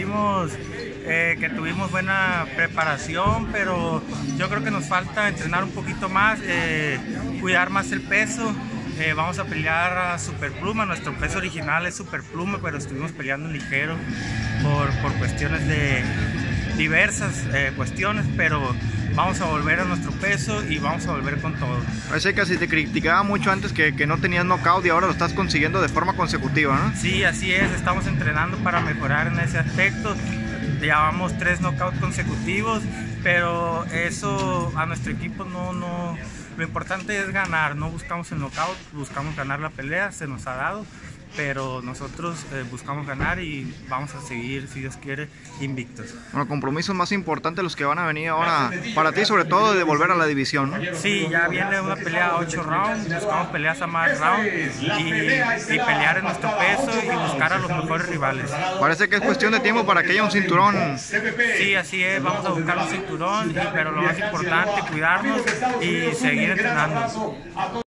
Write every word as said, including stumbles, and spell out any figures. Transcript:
sentimos eh, que tuvimos buena preparación, pero yo creo que nos falta entrenar un poquito más, eh, cuidar más el peso. Eh, vamos a pelear a Superpluma. Nuestro peso original es Superpluma, pero estuvimos peleando ligero por, por cuestiones de diversas eh, cuestiones, pero vamos a volver a nuestro peso y vamos a volver con todo. Parece que si te criticaba mucho antes que, que no tenías knockout y ahora lo estás consiguiendo de forma consecutiva, ¿no? Sí, así es, estamos entrenando para mejorar en ese aspecto. Llevamos tres knockouts consecutivos, pero eso a nuestro equipo no, no, lo importante es ganar, no buscamos el knockout, buscamos ganar la pelea, se nos ha dado, pero nosotros eh, buscamos ganar y vamos a seguir, si Dios quiere, invictos. Bueno, compromisos más importantes los que van a venir ahora para ti, sobre todo de volver a la división, ¿no? Sí, ya viene una pelea a ocho rounds, buscamos peleas a más rounds y, y pelear en nuestro peso y buscar a los mejores rivales. Parece que es cuestión de tiempo para que haya un cinturón. Sí, así es, vamos a buscar un cinturón, y, pero lo más importante, cuidarnos y seguir entrenando.